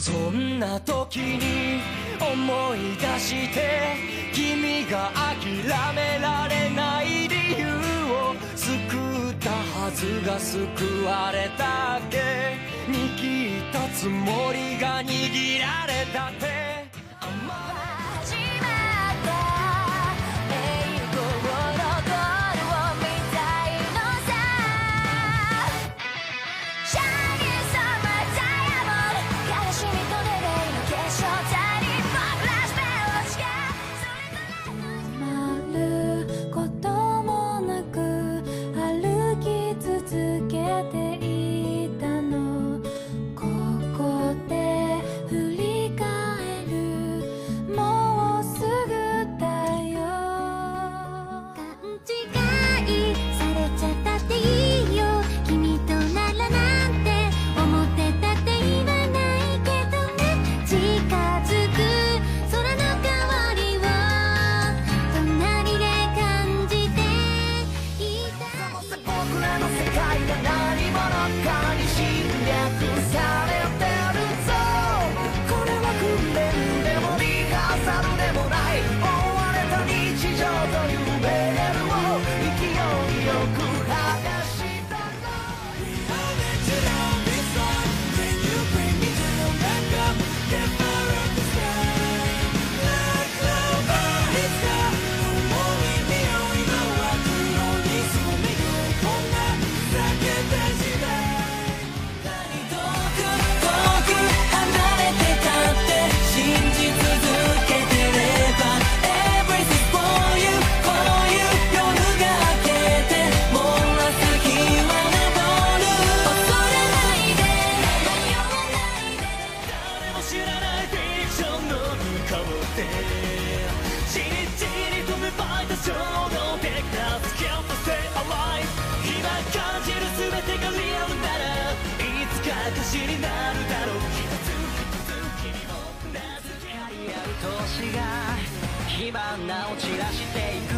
そんな時に思い出して、君が諦められない理由を救ったはずが救われたっけ、握ったつもりが握られたって。になるだろう。一つ一つ君も名付け合い合う年が火花を散らしていく。